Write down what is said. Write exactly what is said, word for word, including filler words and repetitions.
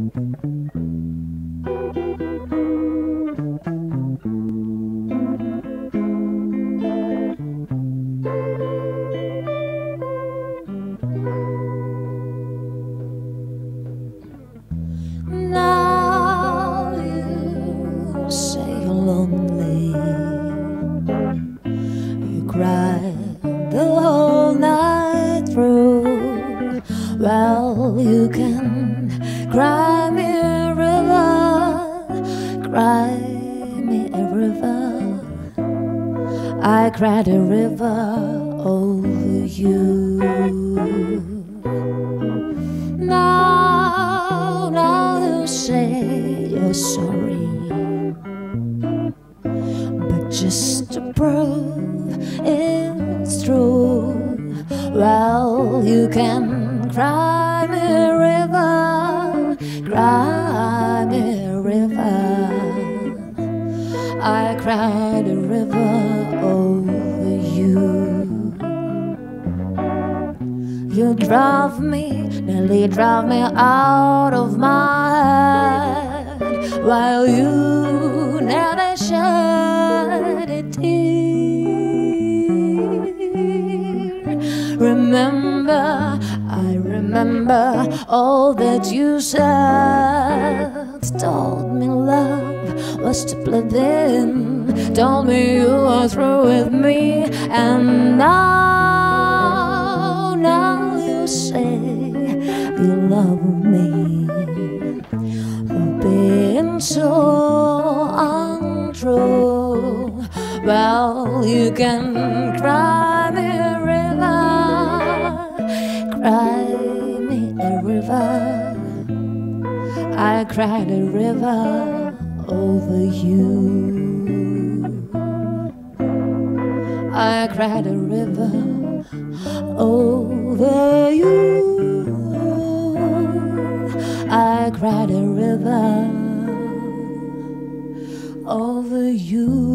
Now you say you're lonely. You cry the whole night through. Well, you can cry me a river, cry me a river. I cried a river over you. Now, now you say you're sorry, but just to prove it's true, well, you can cry me a river, cry me a river. I cried a river over you. You drove me, nearly drove me out of my head, while you never shed a tear. Remember, I remember all that you said. Told me love was to play in, told me you were through with me, and now, now you say you love me for being so untrue. Well, you can cry me a river, cry me a river. I cried a river over you. I cried a river over you. I cried a river over you.